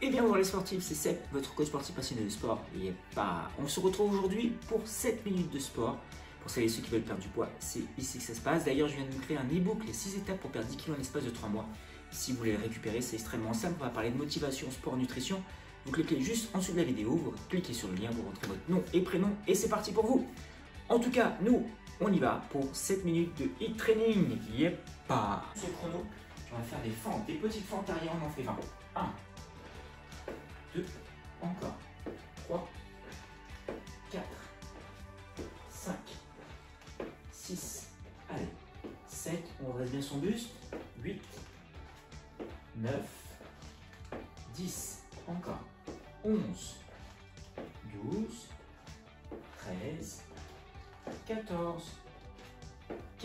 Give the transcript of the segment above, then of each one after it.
Et bien bonjour les sportifs, c'est Seb, votre coach sportif passionné de sport. Et on se retrouve aujourd'hui pour 7 minutes de sport. Pour celles et ceux qui veulent perdre du poids, c'est ici que ça se passe. D'ailleurs, je viens de vous créer un e-book, les 6 étapes pour perdre 10 kg en l'espace de 3 mois. Si vous voulez le récupérer, c'est extrêmement simple. On va parler de motivation, sport, nutrition. Vous cliquez juste en dessous de la vidéo, vous cliquez sur le lien, vous rentrez votre nom et prénom et c'est parti pour vous. En tout cas, nous, on y va pour 7 minutes de HIIT training. Yeppa. Ce chrono, on va faire des fentes, des petites fentes arrière, on en fait 20. 1, 2, encore, 3, 4, 5, 6, allez, 7, on redresse bien son buste, 8, 9, 10, encore, 11, 12, 13, 14, 15,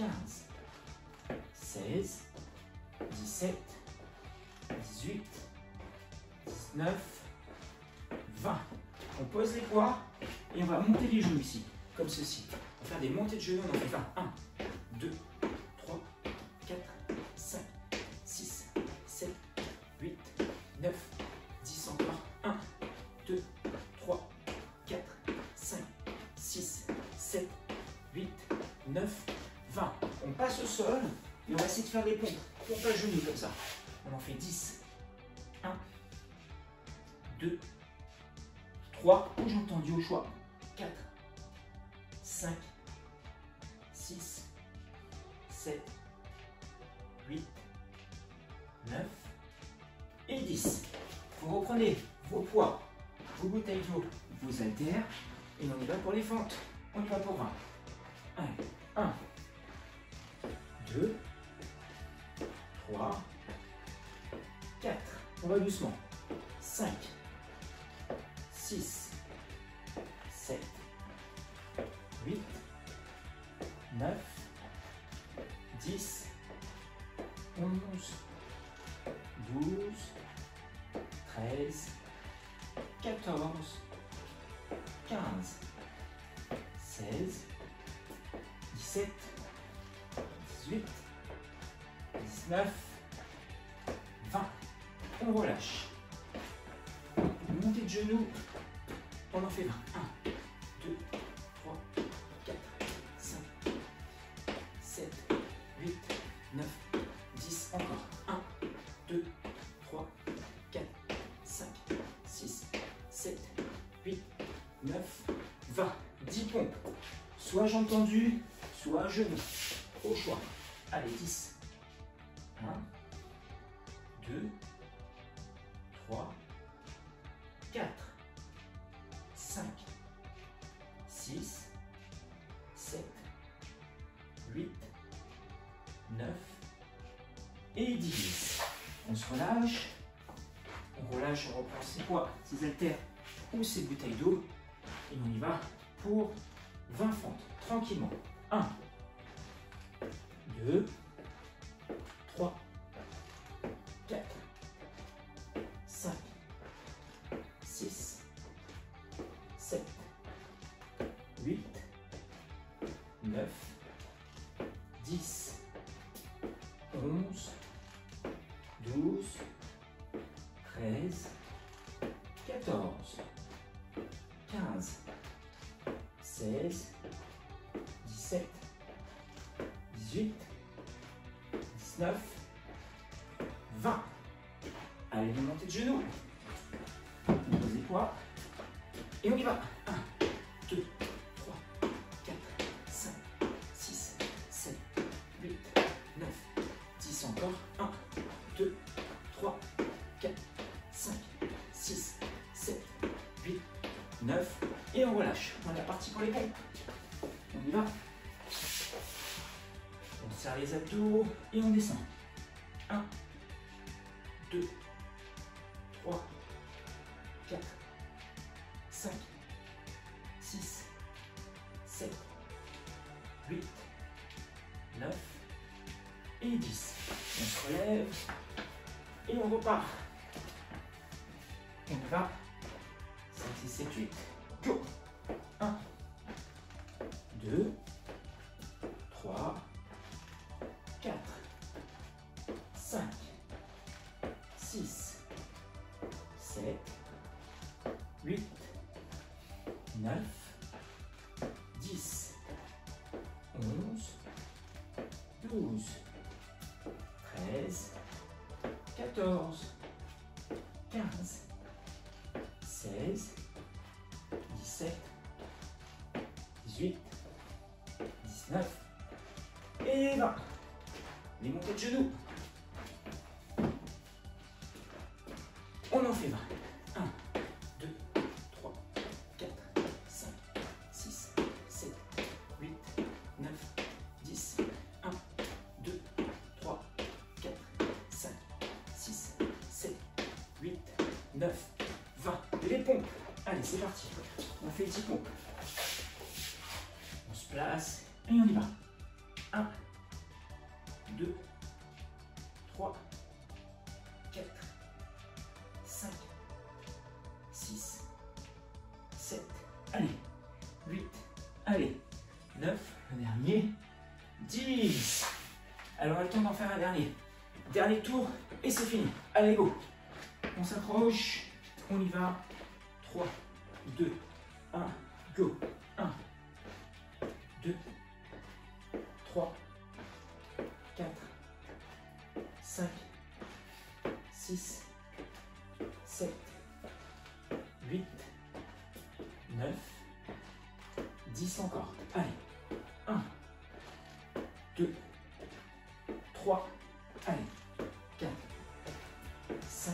16, 17, 18, 19, 20. On pose les poids et on va monter les genoux ici, comme ceci. On va faire des montées de genoux, on en fait 20. 1, 2, 3, 4, 5, 6, 7, 8, 9, 10 encore. 1, 2, 3, 4, 5, 6, 7, 8, 9, 20. On passe au sol et on va essayer de faire des pompes. Pompe à genoux comme ça. On en fait 10. 1, 2, 3, j'ai entendu au choix, 4, 5, 6, 7, 8, 9 et 10. Vous reprenez vos poids, vos bouteilles d'eau, vos haltères et on y va pour les fentes. On y va pour 20. Allez, 1, 2, 3, 4. On va doucement. 5, 6, 7, 8, 9, 10, 11, 12, 13, 14, 15, 16, 17, 18, 19, 20. On relâche. Montée de genoux. On en fait 20. 1, 2, 3, 4, 5, 7, 8, 9, 10. Encore. 1, 2, 3, 4, 5, 6, 7, 8, 9, 20. 10 pompes. Soit jambes tendues, soit genoux. Au choix. Allez, 10. 1, 2, 3, 4, 5, 6, 7, 8, 9 et 10. On se relâche. On relâche, on reprend ses poids, ses haltères ou ses bouteilles d'eau. Et on y va pour 20 fentes, tranquillement. 1, 2, 3, 4, 5, 6, 7, 8, 9, 10, 11, 12, 13, 14, 15, 16, 17, 18, 19, 20. Allez, une montée de genoux. On pose les poids. Et on y va. 1, 2, 3, 4, 5, 6, 7, 8, 9, 10 encore. 1, 2, 3, 4, 5, 6, 7, 8, 9. Et on relâche. On est parti pour les pompes. On y va. On serre les abdos et on descend. 1, 2, 3, 4, 5, 6, 7, 8, 9 et 10. On se relève et on repart. On y va. 5, 6, 7, 8. Go. 1, 2, 3, 4, 5, 6, 7, 8, 9, 10, 11, 12, 13, 14, 15, 16, 17, 18, 19 et 20. Les montées de genoux. On en fait 20. 1, 2, 3, 4, 5, 6, 7, 8, 9, 10, 1, 2, 3, 4, 5, 6, 7, 8, 9, 20. Et les pompes. Allez, c'est parti. On fait 10 pompes. On se place et on y va. 1, 2, 3, 4, 5, 6, 7, allez, 8, allez, 9, un dernier, 10. Alors, on a le temps d'en faire un dernier. Dernier tour et c'est fini. Allez, go. On s'accroche, on y va. 3, 2, 1, go. 1, 2, 3, 4, 5, 6, 7, 8, 9, 10 encore. Allez. 1, 2, 3, allez. 4, 5,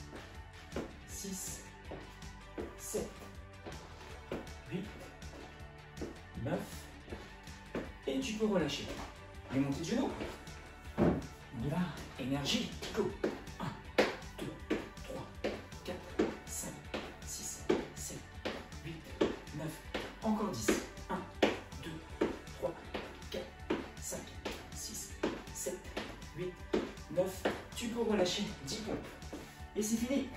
6, 7, 8, 9. Et tu peux relâcher. Les montées de genoux. On y va. Énergie. Go. 1, 2, 3, 4, 5, 6, 7, 8, 9. Encore 10. 1, 2, 3, 4, 5, 6, 7, 8, 9. Tu peux relâcher 10 pompes. Et c'est fini.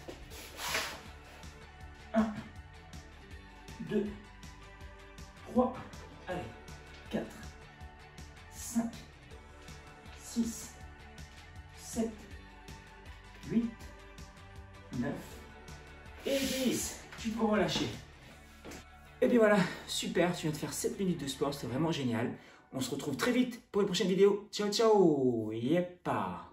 1, 2, 3, allez, 4, 5, 6, 7, 8, 9 et 10. Tu peux relâcher. Et bien voilà, super, tu viens de faire 7 minutes de sport, c'était vraiment génial. On se retrouve très vite pour une prochaine vidéo. Ciao, ciao. Yeppa.